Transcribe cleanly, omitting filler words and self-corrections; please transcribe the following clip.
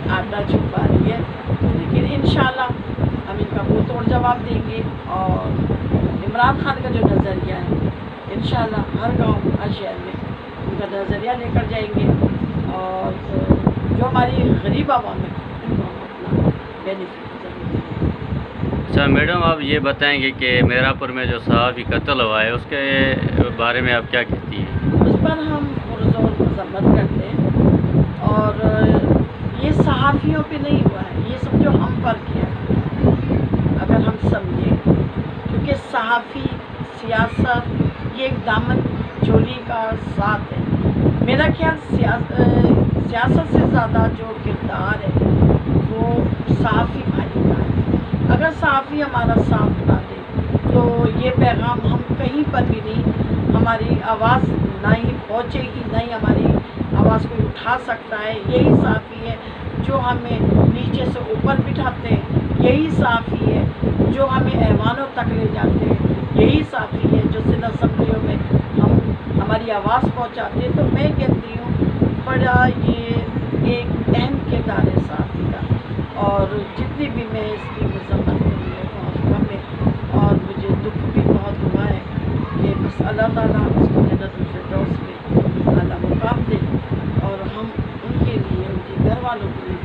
آٹا چھپ پا رہی ہے، لیکن انشاءاللہ ہم ان کا منہ توڑ جواب دیں گے، اور عمران خان کا جو نظریہ ہے انشاءاللہ ہر گاؤں ہر شہر میں ان کا نظریہ لے کر جائیں گے، اور جو ہماری غریب عوام ہے ان کو ہم اپنا بینیفٹ ضرور دیں گے۔ اچھا میڈم، آپ یہ بتائیں گے کہ میرا پور میں جو صحافی قتل ہوا ہے اس کے بارے میں آپ کیا کہتی ہیں؟ اس پر ہم پرزور مذمت کرتے ہیں، اور یہ صحافیوں پہ نہیں ہوا ہے، یہ سمجھو ہم پر کیا ہے اگر ہم سمجھیں، کیونکہ صحافی سیاست یہ ایک دامن چولی کا ساتھ ہے۔ میرا خیال سیاست سے زیادہ جو کردار ہے وہ صحافی بھائی کا ہے۔ اگر صحافی ہمارا ساتھ نہ دے تو یہ پیغام ہم کہیں پر بھی نہیں، ہماری آواز نہ ہی پہنچے گی، نہ ہی ہماری آواز کوئی اٹھا سکتا ہے۔ یہی صحافی ہے جو ہمیں نیچے سے اوپر بٹھاتے ہیں، یہی صحافی ہے جو ہمیں ایوانوں تک لے جاتے ہیں، یہی صحافی ہے جو ضلع اسمبلیوں میں ہماری آواز پہنچاتے ہیں۔ تو میں کہتی ہوں بڑا یہ ایک اہم کردار ہے صحافی کا، اور جتنی بھی میں اس کی مذمت کری ہے بہت کم ہے، اور مجھے دکھ بھی بہت ہوا ہے کہ بس اللہ تعالیٰ اس کو جنت الفردوس میں اعلیٰ مقام دے، اور ہم ان کے لیے، ان کے گھر والوں کے لیے